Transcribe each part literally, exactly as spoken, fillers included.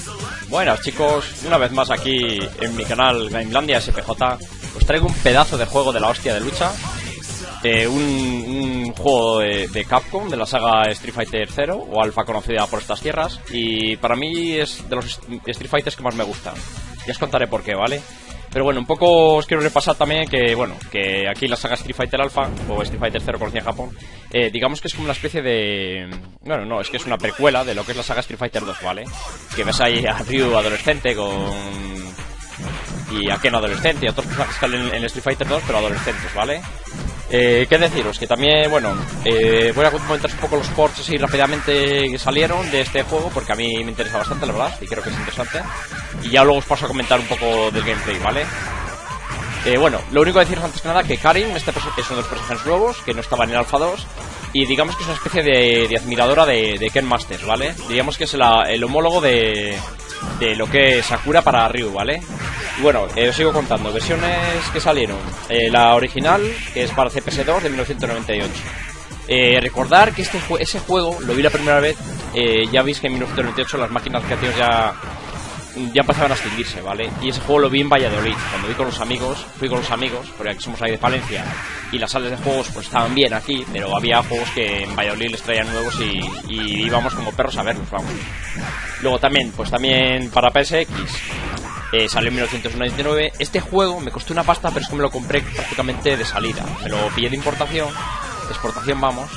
Buenas chicos, una vez más aquí en mi canal Gamelandia S P J. Os traigo un pedazo de juego de la hostia de lucha, eh, un, un juego de, de Capcom, de la saga Street Fighter cero, o Alpha conocida por estas tierras. Y para mí es de los Street Fighters que más me gustan. Ya os contaré por qué, ¿vale? Pero bueno, un poco os quiero repasar también que, bueno, que aquí la saga Street Fighter Alpha, o Street Fighter cero conocida en Japón, eh, digamos que es como una especie de... Bueno, no, es que es una precuela de lo que es la saga Street Fighter dos, ¿vale? Que ves ahí a Ryu adolescente con... y a Ken adolescente, y a otros personajes que salen en Street Fighter dos, pero adolescentes, ¿vale? Eh, ¿Qué deciros? Que también, bueno, eh, voy a comentar un poco los ports así rápidamente que salieron de este juego, porque a mí me interesa bastante, la verdad, y creo que es interesante. Y ya luego os paso a comentar un poco del gameplay, ¿vale? Eh, bueno, lo único que deciros antes que nada que Karin, este es uno de los personajes nuevos, que no estaba en el Alpha dos, y digamos que es una especie de, de admiradora de, de Ken Masters, ¿vale? Diríamos que es la, el homólogo de, de lo que es Sakura para Ryu, ¿vale? Y bueno, eh, os sigo contando, versiones que salieron. Eh, la original, que es para C P S dos de mil novecientos noventa y ocho. Eh, recordar que este jue ese juego lo vi la primera vez, eh, ya veis que en mil novecientos noventa y ocho las máquinas creativas ya... ya empezaban a extinguirse, ¿vale? Y ese juego lo vi en Valladolid, cuando vi con los amigos, fui con los amigos, porque aquí somos ahí de Palencia, y las salas de juegos pues estaban bien aquí, pero había juegos que en Valladolid les traían nuevos y, y íbamos como perros a verlos, vamos. Luego también, pues también para P S X, eh, salió en mil novecientos noventa y nueve, este juego me costó una pasta, pero es que me lo compré prácticamente de salida, me lo pillé de importación, de exportación, vamos.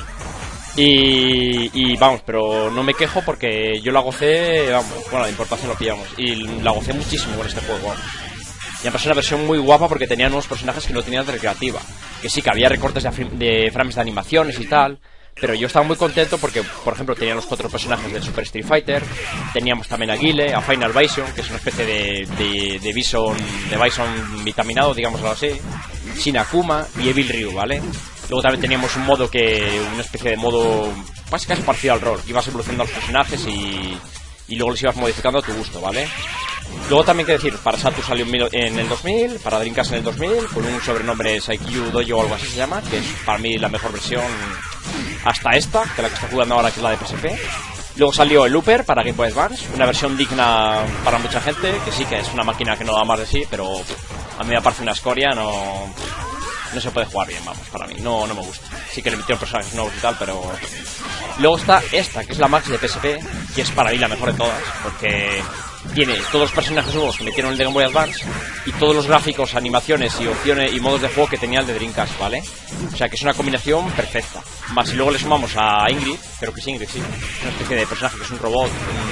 Y, y vamos, pero no me quejo porque yo la gocé, vamos, bueno, la importación lo pillamos y la gocé muchísimo con este juego, vamos. Y me pasó una versión muy guapa porque tenía nuevos personajes que no tenían de recreativa. Que sí, que había recortes de, de frames de animaciones y tal, pero yo estaba muy contento porque, por ejemplo, tenía los cuatro personajes del Super Street Fighter. Teníamos también a Guile, a Final Bison, que es una especie de, de, de Bison, de Bison vitaminado, digámoslo así, Shin Akuma y Evil Ryu, ¿vale? Luego también teníamos un modo que... una especie de modo casi casi parecido al rol. Ibas evolucionando a los personajes y... y luego los ibas modificando a tu gusto, ¿vale? Luego también que decir, para Saturn salió en el dos mil, para Dreamcast en el dos mil, con un sobrenombre Saikyu Dojo o algo así se llama, que es para mí la mejor versión hasta esta, que la que estoy jugando ahora, que es la de P S P. Luego salió el Looper para Game Boy Advance, una versión digna para mucha gente, que sí que es una máquina que no da más de sí, pero a mí me parece una escoria, no... no se puede jugar bien, vamos, para mí, no, no me gusta. Sí que le metieron personajes nuevos y tal, pero... Luego está esta, que es la Max de P S P, que es para mí la mejor de todas, porque tiene todos los personajes nuevos que metieron el de Game Boy Advance y todos los gráficos, animaciones y opciones y modos de juego que tenía el de Dreamcast, ¿vale? O sea que es una combinación perfecta. Más si luego le sumamos a Ingrid, creo que es Ingrid, sí, una especie de personaje que es un robot,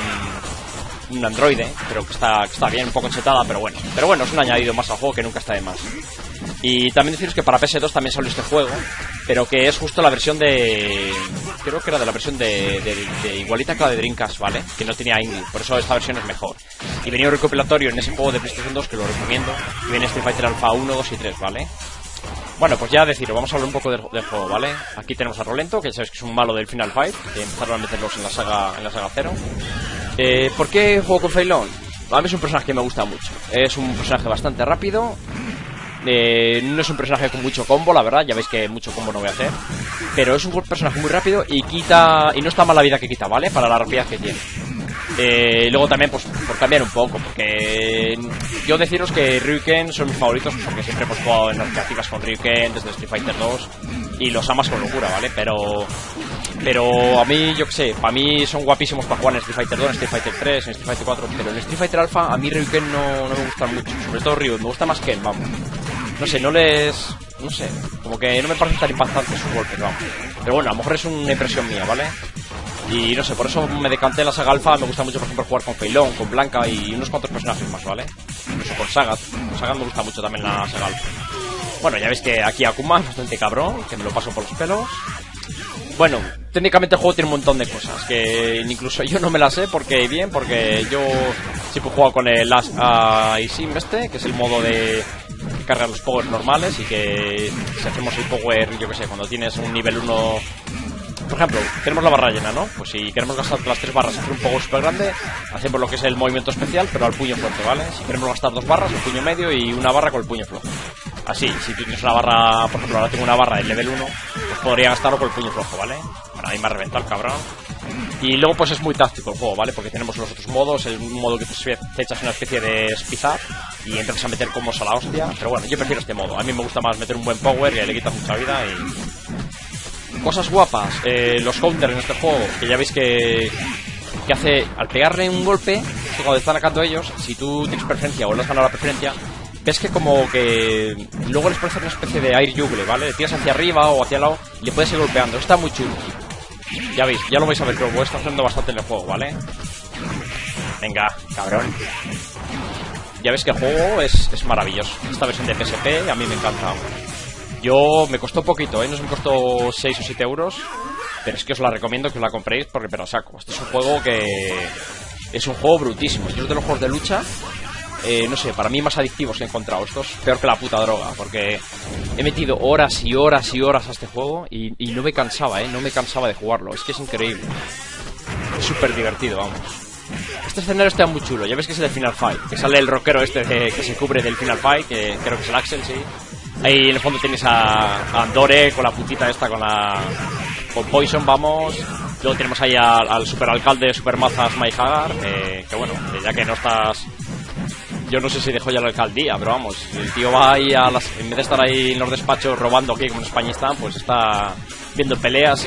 un... un androide, pero que está, que está bien, un poco chetada, pero bueno. Pero bueno, es un añadido más al juego que nunca está de más. Y también deciros que para P S dos también salió este juego, pero que es justo la versión de... creo que era de la versión de, de, de igualita que la de Dreamcast, ¿vale? Que no tenía Ingrid, por eso esta versión es mejor. Y venía un recopilatorio en ese juego de PlayStation dos que lo recomiendo, y viene Street Fighter Alpha uno, dos y tres, ¿vale? Bueno, pues ya deciros, vamos a hablar un poco del, del juego, ¿vale? Aquí tenemos a Rolento, que sabéis que es un malo del Final Fight, que empezaron a meterlos en la saga, en la saga cero. Eh, ¿Por qué juego con Fei Long? A mí es un personaje que me gusta mucho. Es un personaje bastante rápido. Eh, no es un personaje con mucho combo, la verdad. Ya veis que mucho combo no voy a hacer. Pero es un personaje muy rápido y quita... y no está mal la vida que quita, ¿vale? Para la rapidez que tiene. Eh, luego también, pues, por cambiar un poco, porque yo deciros que Ryu y Ken son mis favoritos, porque siempre hemos jugado en las creativas con Ryu y Ken desde Street Fighter dos y los amas con locura, ¿vale? Pero pero a mí, yo qué sé, para mí son guapísimos para jugar en Street Fighter dos, en Street Fighter tres, en Street Fighter cuatro, pero en Street Fighter Alpha a mí Ryu y Ken no, no me gustan mucho, sobre todo Ryu, me gusta más Ken, vamos. No sé, no les... no sé, como que no me parecen tan impactantes sus golpes, vamos. Pero bueno, a lo mejor es una impresión mía, ¿vale? Y no sé, por eso me decanté en la saga Alpha. Me gusta mucho, por ejemplo, jugar con Fei Long, con Blanca y unos cuantos personajes más, ¿vale? Incluso con Sagat. Con Sagat me gusta mucho también la saga Alpha. Bueno, ya veis que aquí Akuma es bastante cabrón, que me lo paso por los pelos. Bueno, técnicamente el juego tiene un montón de cosas que incluso yo no me las sé, porque bien, porque yo siempre he jugado con el uh, iSim este, que es el modo de que carga los powers normales y que si hacemos el power, yo que sé, cuando tienes un nivel uno... Por ejemplo, tenemos la barra llena, ¿no? Pues si queremos gastar las tres barras y hacer un power super grande, hacemos lo que es el movimiento especial, pero al puño fuerte, ¿vale? Si queremos gastar dos barras, el puño medio y una barra con el puño flojo. Así, si tú tienes una barra, por ejemplo, ahora tengo una barra de level uno, pues podría gastarlo con el puño flojo, ¿vale? Bueno, ahí me ha reventado el cabrón. Y luego pues es muy táctico el juego, ¿vale? Porque tenemos los otros modos, el modo que te echas una especie de speed up y empiezas a meter combos a la hostia. Pero bueno, yo prefiero este modo. A mí me gusta más meter un buen power que le quita mucha vida y... Cosas guapas, eh, los counters en este juego, que ya veis que... Que hace, al pegarle un golpe, que cuando están atacando ellos, si tú tienes preferencia o no has ganado la preferencia, ves que como que luego les puedes hacer una especie de air juggle, ¿vale? Le tiras hacia arriba o hacia el lado y le puedes ir golpeando. Está muy chulo. Ya veis, ya lo vais a ver, pero lo está haciendo bastante en el juego, ¿vale? Venga, cabrón. Ya veis que el juego es, es maravilloso. Esta versión de P S P a mí me encanta. Yo, me costó poquito, ¿eh? No se me costó seis o siete euros. Pero es que os la recomiendo que os la compréis porque pero saco. Este es un juego que... Es un juego brutísimo. Yo de los juegos de lucha... Eh, no sé, para mí más adictivos he encontrado. Esto es peor que la puta droga, porque he metido horas y horas y horas a este juego y, y no me cansaba, eh, no me cansaba de jugarlo. Es que es increíble. Es súper divertido, vamos. Este escenario está muy chulo. Ya ves que es el de Final Fight, que sale el rockero este de, que se cubre del Final Fight, que creo que es el Axel, sí. Ahí en el fondo tienes a, a Andore con la putita esta, con la... Con Poison, vamos. Luego tenemos ahí al, al superalcalde Supermazas Mike Hagar, eh, que bueno, ya que no estás... Yo no sé si dejó ya la alcaldía, pero vamos, el tío va ahí a las... En vez de estar ahí en los despachos robando aquí como en España están, pues está viendo peleas y...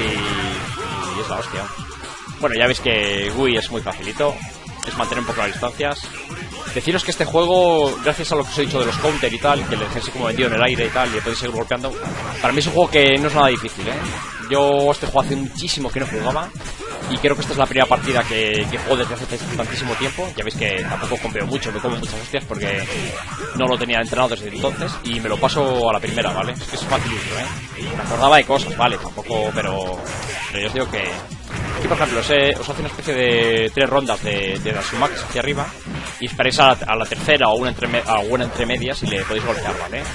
y es la hostia. Bueno, ya veis que G U I es muy facilito, es mantener un poco las distancias. Deciros que este juego, gracias a lo que os he dicho de los counter y tal, que le dejéis como vendido en el aire y tal, y le podéis seguir golpeando, para mí es un juego que no es nada difícil, ¿eh? Yo este juego hace muchísimo que no jugaba y creo que esta es la primera partida que, que juego desde hace tantísimo tiempo. Ya veis que tampoco compeo mucho, me como muchas hostias porque no lo tenía entrenado desde entonces y me lo paso a la primera, ¿vale? Es que es facilito, ¿eh? Me acordaba de cosas, ¿vale? Tampoco, pero, pero yo os digo que... Aquí, por ejemplo, os, he, os hace una especie de tres rondas de, de Dasumax hacia arriba y esperáis a la, a la tercera o una entre, a una entre medias y le podéis golpear, ¿vale?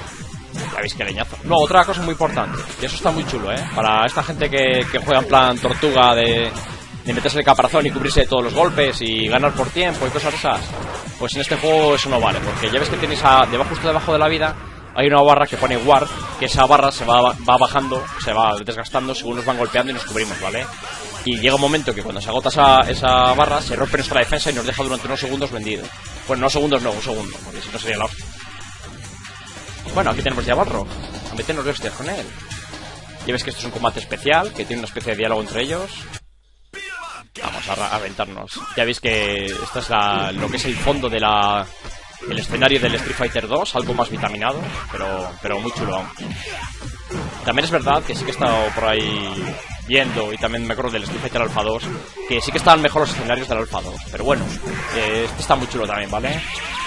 Ya veis que leñazo. Luego, otra cosa muy importante, y eso está muy chulo, ¿eh? Para esta gente que, que juega en plan tortuga de, de meterse el caparazón y cubrirse de todos los golpes y ganar por tiempo y cosas esas, pues en este juego eso no vale, porque ya ves que tenéis a, debajo, justo debajo de la vida hay una barra que pone Ward, que esa barra se va, va bajando, se va desgastando según nos van golpeando y nos cubrimos, ¿vale? Y llega un momento que cuando se agota esa, esa barra se rompe nuestra defensa y nos deja durante unos segundos vendidos. Bueno, no segundos, no, un segundo, porque si no sería la hostia. Bueno, aquí tenemos ya a Balrog, a meternos de hostias con él. Ya ves que esto es un combate especial, que tiene una especie de diálogo entre ellos. Vamos a, a aventarnos. Ya veis que esta es la, lo que es el fondo de la... El escenario del Street Fighter dos, algo más vitaminado, pero, pero muy chulo. También es verdad que sí que he estado por ahí viendo, y también me acuerdo del Street Fighter Alpha dos, que sí que estaban mejor los escenarios del Alpha dos. Pero bueno, eh, este está muy chulo también, ¿vale?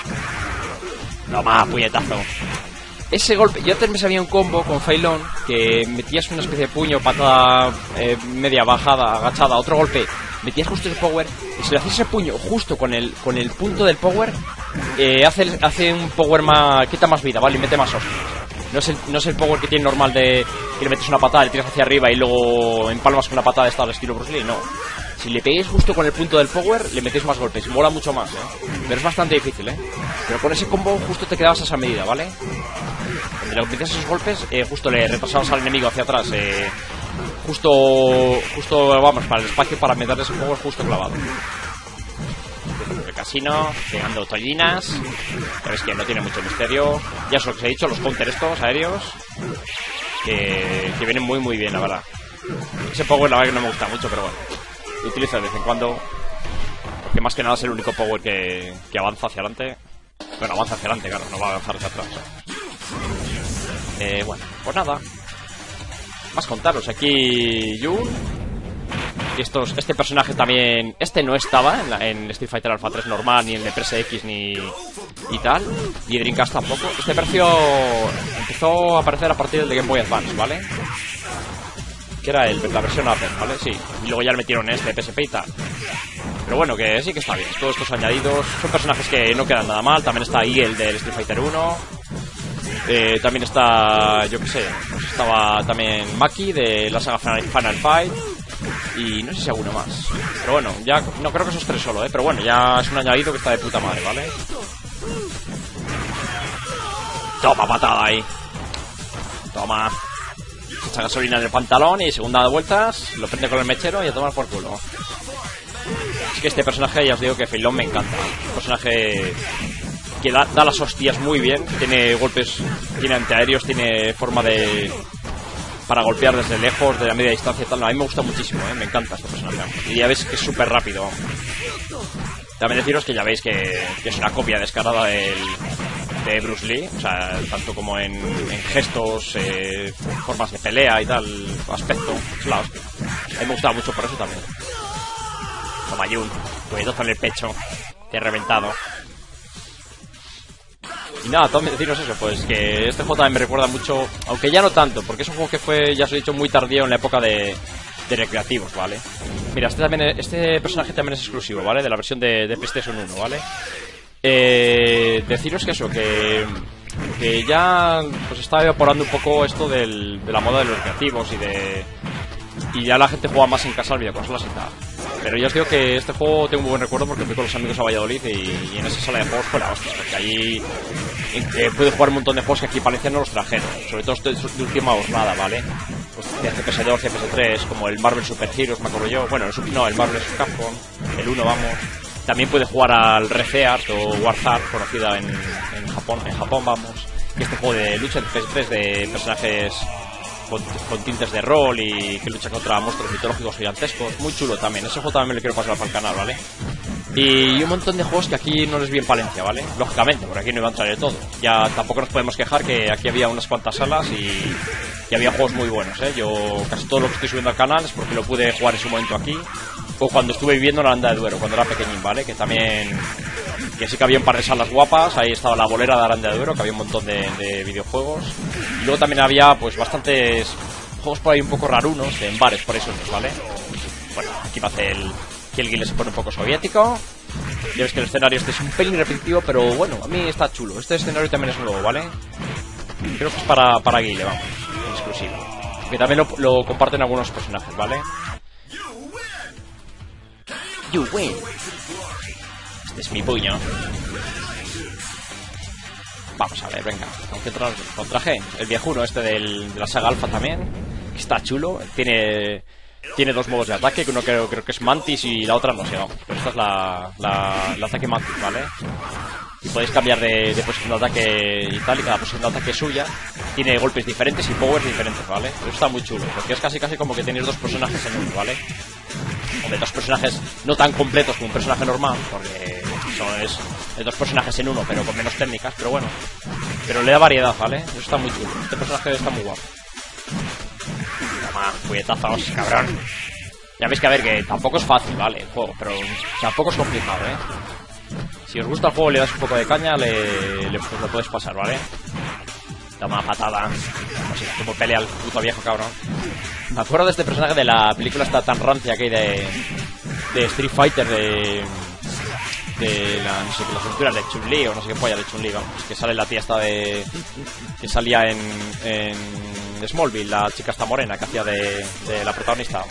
Toma, puñetazo. Ese golpe, yo antes me sabía un combo con Failón, que metías una especie de puño, patada eh, media bajada, agachada, otro golpe, metías justo el power, y si le hacías ese puño justo con el, con el punto del power, eh, hace, hace un power más, quita más vida, ¿vale? Y mete más hostias. No es, el, no es el power que tiene normal de que le metes una patada, le tiras hacia arriba y luego empalmas con una patada de estado al estilo Bruce Lee, no. Si le peguéis justo con el punto del power, le metéis más golpes, mola mucho más, ¿eh? Pero es bastante difícil, ¿eh? Pero con ese combo justo te quedabas a esa medida, ¿vale? Cuando le metías esos golpes, eh, justo le retrasabas al enemigo hacia atrás, eh, justo, justo, vamos, para el espacio para meterle ese power justo clavado. El casino, pegando tollinas. Ya ves que no tiene mucho misterio. Ya es lo que os he dicho, los counter estos aéreos que, que vienen muy muy bien, la verdad. Ese power la verdad que no me gusta mucho, pero bueno, lo utilizo de vez en cuando, porque más que nada es el único power que, que avanza hacia adelante. Bueno, avanza hacia adelante, claro, no va a avanzar hacia atrás. Eh, bueno, pues nada, más contaros. Aquí Jun. Y estos, este personaje también... Este no estaba en, la, en Street Fighter Alpha tres normal, ni en el P S X, ni... Y tal. Y en Dreamcast tampoco. Este precio empezó a aparecer a partir del de Game Boy Advance, ¿vale? Que era el, la versión Upper, ¿vale? Sí. Y luego ya le metieron este P S P y tal. Pero bueno, que sí que está bien. Todos estos añadidos son personajes que no quedan nada mal. También está Eagle del Street Fighter uno. Eh, también está... Yo qué sé. Pues estaba también Maki de la saga Final, Final Fight. Y no sé si alguno más. Pero bueno, ya no creo que esos tres solo, ¿eh? Pero bueno, ya es un añadido que está de puta madre, ¿vale? Toma patada ahí. Toma. echa gasolina en el pantalón y según da vueltas, lo prende con el mechero y a tomar por culo. Es que este personaje, ya os digo que Feilong me encanta. Un personaje que da, da las hostias muy bien, tiene golpes, tiene antiaéreos, tiene forma de... para golpear desde lejos, de la media distancia y tal. No, a mí me gusta muchísimo, ¿eh? Me encanta este personaje. Y ya veis que es súper rápido. También deciros que ya veis que, que es una copia descarada del, de Bruce Lee. O sea, tanto como en, en gestos, eh, formas de pelea y tal, aspecto. Es la hostia. A mí me gusta mucho por eso también. Toma Jun, cuidadoso en el pecho. Te he reventado. Y nada, también deciros eso, pues que este juego también me recuerda mucho, aunque ya no tanto, porque es un juego que fue, ya os he dicho, muy tardío en la época de, de recreativos, ¿vale? Mira, este también, este personaje también es exclusivo, ¿vale? De la versión de, de PlayStation uno, ¿vale? Eh, deciros que eso, que, que ya pues está evaporando un poco esto del, de la moda de los recreativos y de... Y ya la gente juega más en casa al videoconsolas y tal. Pero ya os digo que este juego tengo un buen recuerdo porque fui con los amigos a Valladolid y, y en esa sala de juegos fue la hostia. Porque allí eh, pude jugar un montón de juegos que aquí Valencia no los trajeron. Sobre todo de, de última jornada, ¿vale? Pues de C P S dos, C P S tres, como el Marvel Super Heroes, me acuerdo yo. Bueno, el, no, el Marvel Capcom, el uno, vamos. También pude jugar al ReFeart o Warzart, conocida en, en Japón, en Japón, vamos. Y este juego de lucha en C P S tres de personajes... Con, con tintes de rol y que lucha contra monstruos mitológicos gigantescos. Muy chulo también, ese juego también me lo quiero pasar para el canal, ¿vale? Y un montón de juegos que aquí no les vi en Palencia, ¿vale? Lógicamente, porque aquí no iba a entrar de todo. Ya tampoco nos podemos quejar que aquí había unas cuantas salas y, y había juegos muy buenos, ¿eh? Yo casi todo lo que estoy subiendo al canal es porque lo pude jugar en su momento aquí o cuando estuve viviendo en la Aranda de Duero, cuando era pequeñín, ¿vale? Que también... Que sí que había un par de salas guapas. Ahí estaba la bolera de Aranda de Duero, que había un montón de, de videojuegos. Y luego también había pues bastantes juegos por ahí un poco rarunos en bares, por eso, ¿vale? Bueno, aquí va a hacer el... Aquí el guile se pone un poco soviético. Ya ves que el escenario este es un pelín repetitivo, pero bueno, a mí está chulo. Este escenario también es nuevo, ¿vale? Creo que es para, para guile, vamos, exclusivo. Que también lo, lo comparten algunos personajes, ¿vale? You win. Este es mi puño. Vamos a ver, venga. Aunque tra con traje el viejuno este del, de la saga Alpha también, que está chulo. Tiene tiene dos modos de ataque, que uno creo, creo que es Mantis y la otra no sé, vamos. Pero esta es la, la, la ataque Mantis, ¿vale? Y podéis cambiar de, de posición de ataque y tal, y cada posición de ataque suya tiene golpes diferentes y powers diferentes, ¿vale? Pero está muy chulo, porque es casi casi como que tenéis dos personajes en uno, ¿vale? O de dos personajes no tan completos como un personaje normal, porque son es, es dos personajes en uno, pero con menos técnicas, pero bueno. Pero le da variedad, ¿vale? Eso está muy chulo. Este personaje está muy guapo. Toma, puñetazos, cabrón. Ya veis que a ver, que tampoco es fácil, ¿vale? El juego, pero tampoco es complicado, ¿eh? Si os gusta el juego, le das un poco de caña, le, le pues lo puedes pasar, ¿vale? Toma patada. Así como pelea al puto viejo, cabrón. Me acuerdo de este personaje de la película esta tan rancia que hay de, de Street Fighter, de... De la, no sé qué, las aventuras de Chun-Li o no sé qué polla de Chun-Li, vamos. Que sale la tía esta de... Que salía en... En Smallville, la chica esta morena que hacía de, de la protagonista.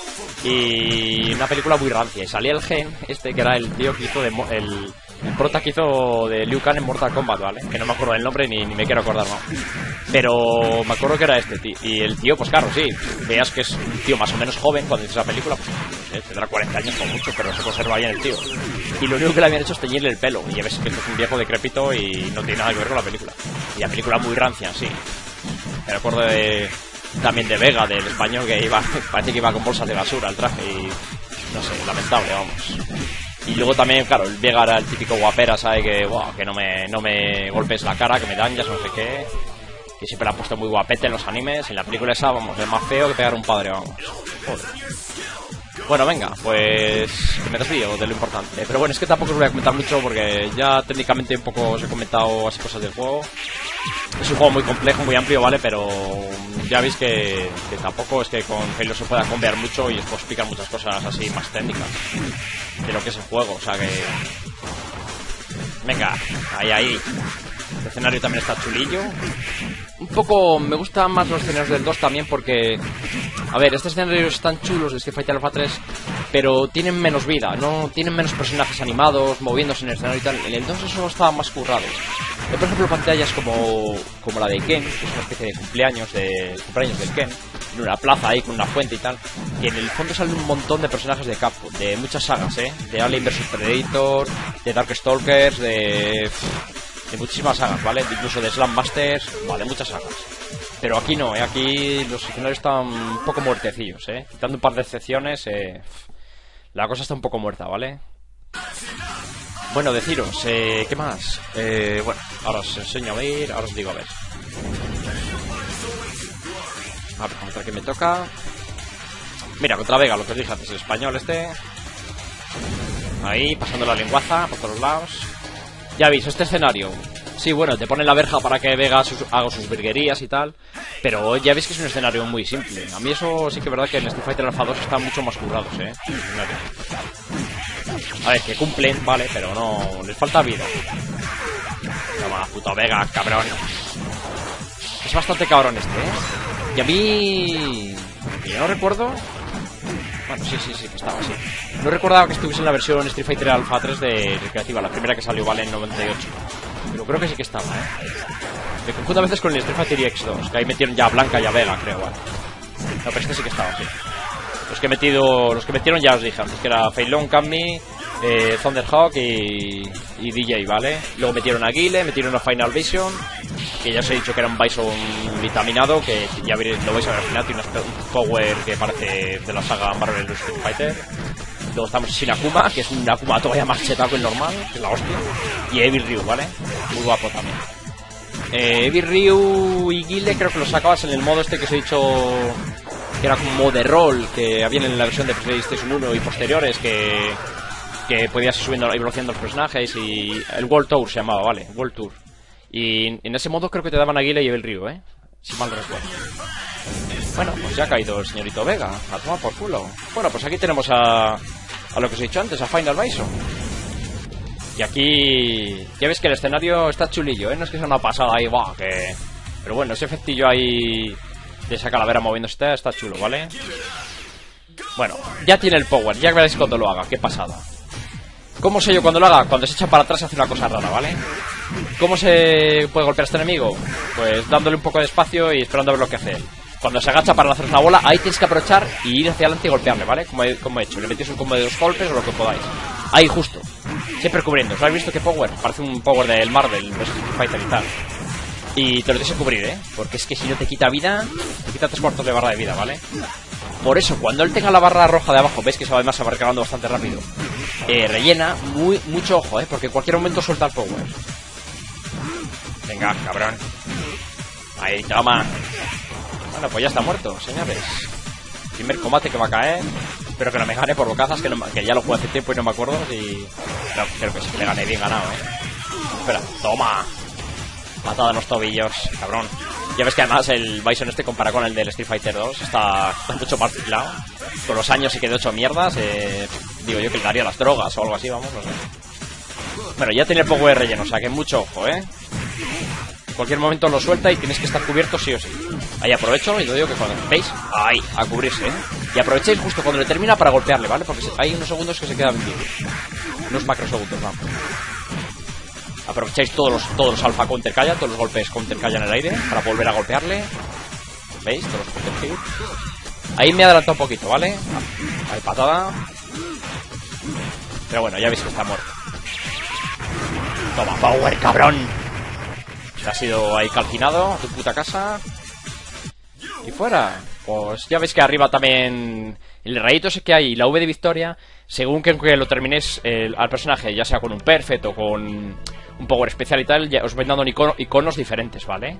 Y una película muy rancia. Y salía el Gen, este que era el tío que hizo de... El, el prota que hizo de Liu Kang en Mortal Kombat, ¿vale? Que no me acuerdo del nombre ni, ni me quiero acordar, ¿no? Pero me acuerdo que era este tío. Y el tío, pues claro, sí. Veas que es un tío más o menos joven cuando hizo esa película. Pues no sé, tendrá cuarenta años con mucho, pero se conserva bien el tío. Y lo único que le habían hecho es teñirle el pelo. Y ya ves que esto es un viejo decrépito y no tiene nada que ver con la película. Y la película muy rancia, sí. Me acuerdo de... También de Vega, del español, que iba... Parece que iba con bolsas de basura al traje y... No sé, lamentable, vamos. Y luego también, claro, el Vega era el típico guapera, ¿sabe? Que, wow, que no me, no me golpes la cara, que me dañas, no sé qué. Que siempre la han puesto muy guapete en los animes. En la película esa, vamos, es más feo que pegar un padre, vamos. Joder. Bueno, venga, pues que me desvío de lo importante. Pero bueno, es que tampoco os voy a comentar mucho porque ya técnicamente un poco os he comentado así cosas del juego. Es un juego muy complejo, muy amplio, ¿vale? Pero ya veis que, que tampoco es que con Halo se pueda convear mucho y os puedo explicar muchas cosas así más técnicas de lo que es el juego, o sea que... Venga, ahí, ahí. El escenario también está chulillo. Un poco me gustan más los escenarios del dos también porque... A ver, estos escenarios están chulos de Street Fighter Alpha tres, pero tienen menos vida, no tienen menos personajes animados, moviéndose en el escenario y tal. En el dos eso estaban más currados. Yo, por ejemplo, pantallas como, como la de Ken, que es una especie de cumpleaños, de cumpleaños del Ken, en una plaza ahí con una fuente y tal, que en el fondo salen un montón de personajes de Capcom, de muchas sagas, ¿eh? De Alien versus Predator, de Darkstalkers, de... de muchísimas sagas, ¿vale? Incluso de Slam Masters, vale, de muchas sagas. Pero aquí no, ¿eh? Aquí los escenarios están un poco muertecillos, ¿eh? Quitando un par de excepciones, eh... la cosa está un poco muerta, ¿vale? Bueno, deciros, eh, ¿qué más? Eh, bueno, ahora os enseño a ver, ahora os digo a ver. A ver, contra quién me toca. Mira, contra Vega, lo que os dije antes, el español este. Ahí, pasando la lenguaza por todos lados. Ya veis, este escenario. Sí, bueno, te ponen la verja para que Vega sus, haga sus virguerías y tal. Pero ya veis que es un escenario muy simple. A mí eso sí que es verdad que en Street Fighter Alpha dos están mucho más currados, ¿eh? A ver, que cumplen, vale, pero no... les falta vida. Toma, puto Vega, cabrón. Es bastante cabrón este, ¿eh? Y a mí... yo no recuerdo... bueno, sí, sí, sí, que estaba así. No recordaba que estuviese en la versión Street Fighter Alpha tres de Recreativa, la primera que salió, vale, en noventa y ocho. Pero creo que sí que estaba, ¿eh? Me confundo a veces con el Street Fighter X dos, que ahí metieron ya a Blanca y a Vega, creo, vale. No, pero este sí que estaba, sí. Los que he metido, los que metieron ya os dije antes, que era Fei Long, Cammy, eh, Thunderhawk y, y D J, ¿vale? Luego metieron a Guile, metieron a Final Vision, que ya os he dicho que era un Bison vitaminado, que ya veréis, lo vais a ver al final, tiene un power que parece de la saga Marvel Street Fighter. Luego estamos sin Akuma, que es un Akuma todavía más chetado que el normal, que es la hostia. Y Evil Ryu, ¿vale? Muy guapo también. Eh, Evil Ryu y Guile creo que los sacabas en el modo este que os he dicho, que era como modo de rol, que había en la versión de PlayStation uno y posteriores, que, que podías ir subiendo y bloqueando los personajes, y el World Tour se llamaba, ¿vale? World Tour. Y en ese modo creo que te daban a Guile y Evil Ryu, ¿eh? Si mal recuerdo. Bueno, pues ya ha caído el señorito Vega, a tomar por culo. Bueno, pues aquí tenemos a, a lo que os he dicho antes, a Final Bison. Y aquí ya ves que el escenario está chulillo, ¿eh? No es que sea una pasada ahí, va, que... pero bueno, ese efectillo ahí de esa calavera moviéndose está, está chulo, ¿vale? Bueno, ya tiene el power, ya veréis cuando lo haga, qué pasada. ¿Cómo sé yo cuando lo haga? Cuando se echa para atrás hace una cosa rara, ¿vale? ¿Cómo se puede golpear a este enemigo? Pues dándole un poco de espacio y esperando a ver lo que hace él. Cuando se agacha para hacer una bola, ahí tienes que aprovechar y ir hacia adelante y golpearle, ¿vale? Como he, como he hecho, le metéis un combo de dos golpes o lo que podáis. Ahí justo, siempre cubriendo. ¿Os habéis visto qué power? Parece un power del Marvel, del Street Fighter y tal. Y te lo tienes que cubrir, ¿eh? Porque es que si no te quita vida, te quita tres cuartos de barra de vida, ¿vale? Por eso, cuando él tenga la barra roja de abajo, veis que se va además a va recargando bastante rápido, eh, rellena, muy, mucho ojo, ¿eh? Porque en cualquier momento suelta el power. Venga, cabrón. Ahí, toma. Bueno, pues ya está muerto, señores. Primer combate que va a caer. Espero que no me gane por bocazas, que, no, que ya lo jugué hace tiempo y no me acuerdo. Y... no, creo que sí que le gané bien ganado, ¿eh? Espera, toma. Patada en los tobillos, cabrón. Ya ves que además el Bison este comparado con el del Street Fighter dos está, está mucho más ciclado. Con los años y que de ocho mierdas, eh, digo yo que le daría las drogas o algo así, vamos, no sé. Bueno, ya tiene el poco de relleno, o sea que mucho ojo, ¿eh? En cualquier momento lo suelta y tienes que estar cubierto sí o sí. Ahí aprovecho y lo digo que cuando... ¿veis? Ahí, a cubrirse, ¿eh? Y aprovechéis justo cuando le termina para golpearle, ¿vale? Porque hay unos segundos que se queda vendido. Unos macrosegundos, vamos. Aprovecháis todos los, todos los alfa counter calla, todos los golpes counter calla en el aire para volver a golpearle. ¿Veis? Todos los counter hit. Ahí me he adelantado un poquito, ¿vale? Ahí patada. Pero bueno, ya veis que está muerto. Toma, power, cabrón. Se ha sido ahí calcinado a tu puta casa. Y fuera. Pues ya veis que arriba también el rayito ese que hay, la V de victoria, según que, que lo terminéis eh, al personaje, ya sea con un perfect o con un power especial y tal, ya os van dando icono, iconos diferentes, ¿vale?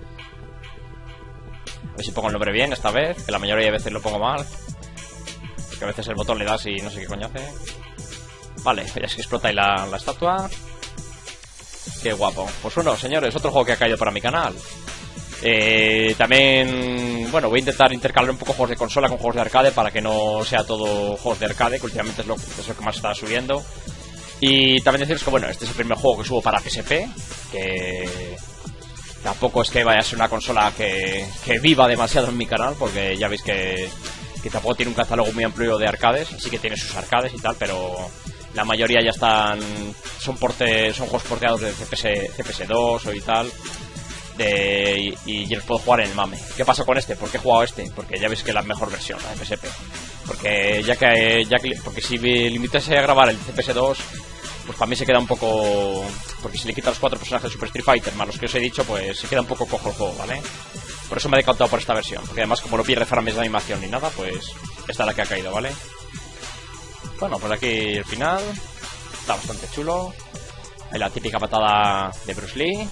A ver si pongo el nombre bien esta vez, que la mayoría de veces lo pongo mal. Que a veces el botón le das y no sé qué coño hace. Vale, ya es que explota ahí la, la estatua. Qué guapo. Pues uno, señores, otro juego que ha caído para mi canal. Eh, también, bueno, voy a intentar intercalar un poco juegos de consola con juegos de arcade para que no sea todo juegos de arcade, que últimamente es lo, es lo que más está subiendo. Y también deciros que, bueno, este es el primer juego que subo para P S P, que tampoco es que vaya a ser una consola que, que viva demasiado en mi canal, porque ya veis que que tampoco tiene un catálogo muy amplio de arcades, así que tiene sus arcades y tal, pero la mayoría ya están, son porte, son juegos porteados de C P S, C P S dos o y tal, de, y, y yo los puedo jugar en el MAME. ¿Qué pasa con este? ¿Por qué he jugado este? Porque ya veis que es la mejor versión, la P S P. Porque ya que, ya que porque si limitase a grabar el C P S dos, pues para mí se queda un poco, porque si le quitas los cuatro personajes de Super Street Fighter más los que os he dicho, pues se queda un poco cojo el juego, ¿vale? Por eso me he decantado por esta versión, porque además como no pierde frames de animación ni nada, pues esta es la que ha caído, ¿vale? Bueno, pues aquí el final está bastante chulo. Hay la típica patada de Bruce Lee.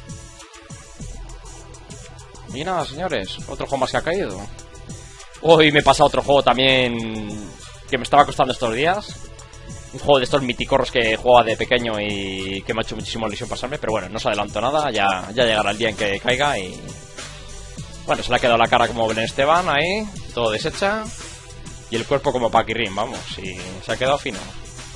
Y nada, señores, otro juego más que ha caído. Hoy me pasa otro juego también que me estaba costando estos días. Un juego de estos miticorros que jugaba de pequeño y que me ha hecho muchísima ilusión pasarme. Pero bueno, no os adelanto nada, ya, ya llegará el día en que caiga. Y bueno, se le ha quedado la cara como Belén Esteban ahí, todo deshecha. Y el cuerpo como Paquirrín, vamos, y se ha quedado fino.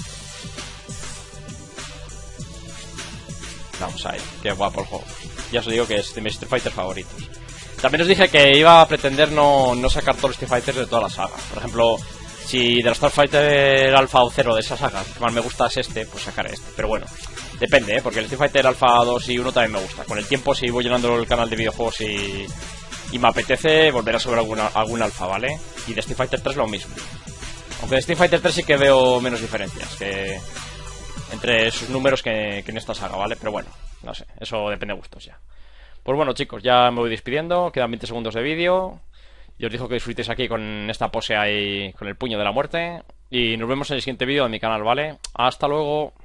Vamos ahí, qué guapo el juego. Ya os digo que es de mis Street Fighter favoritos. También os dije que iba a pretender no, no sacar todos los Street Fighters de toda la saga. Por ejemplo, si de los Street Fighter Alpha o Zero de esa saga, que más me gusta es este, pues sacaré este. Pero bueno, depende, ¿eh? Porque el Street Fighter Alpha dos y uno también me gusta. Con el tiempo, si voy llenando el canal de videojuegos y... y me apetece volver a subir alguna, algún alfa, ¿vale? Y de Street Fighter tres lo mismo. Aunque de Street Fighter tres sí que veo menos diferencias que entre sus números que, que en esta saga, ¿vale? Pero bueno, no sé, eso depende de gustos ya. Pues bueno, chicos, ya me voy despidiendo. Quedan veinte segundos de vídeo. Y os digo que disfrutéis aquí con esta pose ahí, con el puño de la muerte. Y nos vemos en el siguiente vídeo de mi canal, ¿vale? Hasta luego.